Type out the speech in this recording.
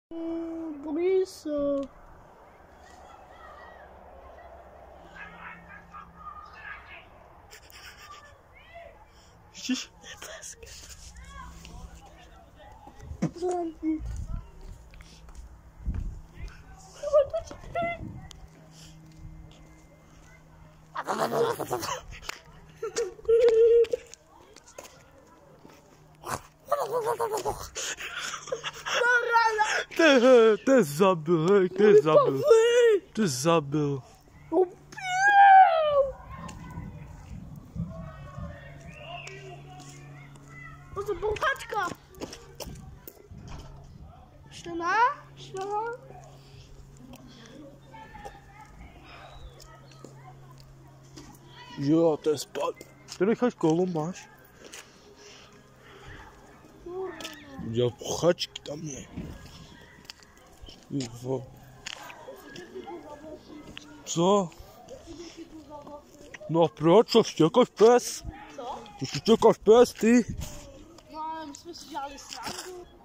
Polícia. Xiii. Ty zabil, ty zabil. Ty zabil. To je bouchačka. Štěná. Jo, to je spad. Ty necháš kolo, máš? Jo, pochačky tam je. Jo. Co? No a proč? Co štěkáš pes? Co? Co štěkáš pes, ty? No, my jsme si dělali srandu.